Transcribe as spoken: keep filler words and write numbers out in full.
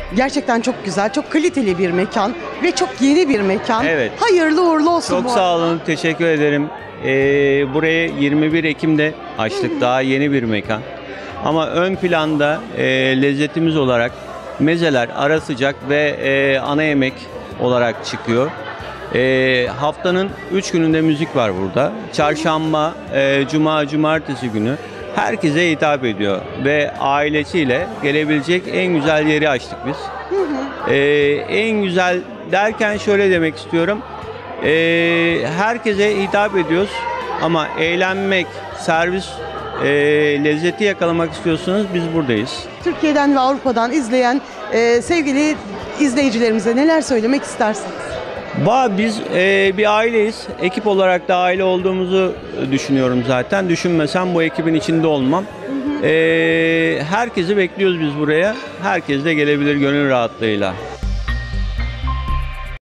Gerçekten çok güzel, çok kaliteli bir mekan ve çok yeni bir mekan. Evet. Hayırlı uğurlu olsun. Çok bu sağ arada. olun, teşekkür ederim. Ee, burayı yirmi bir Ekim'de açtık, daha yeni bir mekan. Ama ön planda e, lezzetimiz olarak mezeler, ara sıcak ve e, ana yemek olarak çıkıyor. E, haftanın üç gününde müzik var burada. Çarşamba, e, cuma, cumartesi günü herkese hitap ediyor. Ve ailesiyle gelebilecek en güzel yeri açtık biz. E, en güzel derken şöyle demek istiyorum. E, herkese hitap ediyoruz ama eğlenmek, servis e, lezzeti yakalamak istiyorsanız biz buradayız. Türkiye'den ve Avrupa'dan izleyen e, sevgili izleyicilerimize neler söylemek istersiniz? Ba biz e, bir aileyiz. Ekip olarak da aile olduğumuzu düşünüyorum zaten. Düşünmesem bu ekibin içinde olmam. E, herkesi bekliyoruz biz buraya. Herkes de gelebilir gönül rahatlığıyla.